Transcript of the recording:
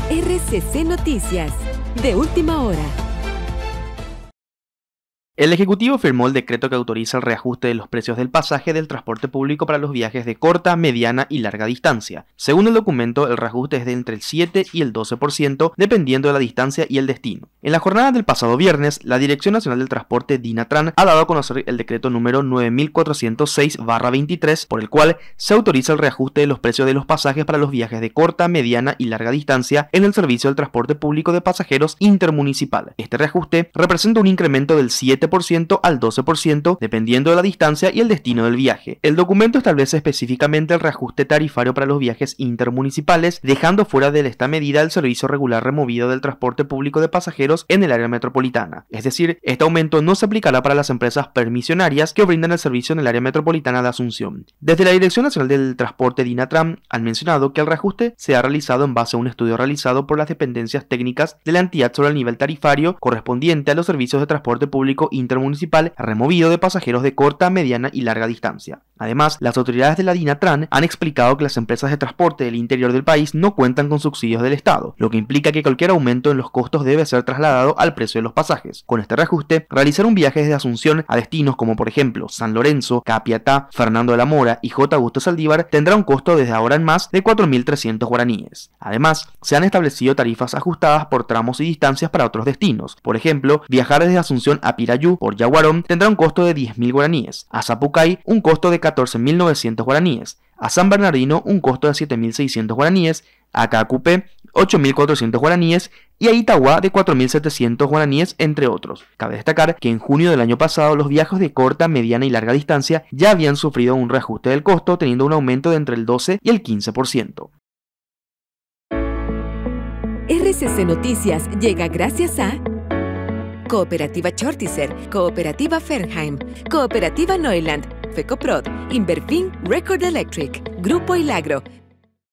RCC Noticias, de última hora. El Ejecutivo firmó el decreto que autoriza el reajuste de los precios del pasaje del transporte público para los viajes de corta, mediana y larga distancia. Según el documento, el reajuste es de entre el 7 y el 12%, dependiendo de la distancia y el destino. En la jornada del pasado viernes, la Dirección Nacional del Transporte, DINATRAN, ha dado a conocer el decreto número 9406/23, por el cual se autoriza el reajuste de los precios de los pasajes para los viajes de corta, mediana y larga distancia en el servicio del transporte público de pasajeros intermunicipal. Este reajuste representa un incremento del 7% al 12%, dependiendo de la distancia y el destino del viaje. El documento establece específicamente el reajuste tarifario para los viajes intermunicipales, dejando fuera de esta medida el servicio regular removido del transporte público de pasajeros en el área metropolitana. Es decir, este aumento no se aplicará para las empresas permisionarias que brindan el servicio en el área metropolitana de Asunción. Desde la Dirección Nacional del Transporte, DINATRAN, han mencionado que el reajuste se ha realizado en base a un estudio realizado por las dependencias técnicas de la entidad sobre el nivel tarifario correspondiente a los servicios de transporte público intermunicipal removido de pasajeros de corta, mediana y larga distancia. Además, las autoridades de la DINATRAN han explicado que las empresas de transporte del interior del país no cuentan con subsidios del Estado, lo que implica que cualquier aumento en los costos debe ser trasladado al precio de los pasajes. Con este reajuste, realizar un viaje desde Asunción a destinos como por ejemplo San Lorenzo, Capiatá, Fernando de la Mora y J. Augusto Saldívar tendrá un costo desde ahora en más de 4.300 guaraníes. Además, se han establecido tarifas ajustadas por tramos y distancias para otros destinos. Por ejemplo, viajar desde Asunción a Pirayú por Yaguarón tendrá un costo de 10.000 guaraníes, a Zapucay un costo de 14.900 guaraníes, a San Bernardino un costo de 7.600 guaraníes, a Cacupé 8.400 guaraníes y a Itagua de 4.700 guaraníes, entre otros. Cabe destacar que en junio del año pasado los viajes de corta, mediana y larga distancia ya habían sufrido un reajuste del costo, teniendo un aumento de entre el 12 y el 15%. RCC Noticias llega gracias a Cooperativa Chortizer, Cooperativa Fernheim, Cooperativa Neuland, Fecoprod, Inverfin, Record Electric, Grupo Ilagro,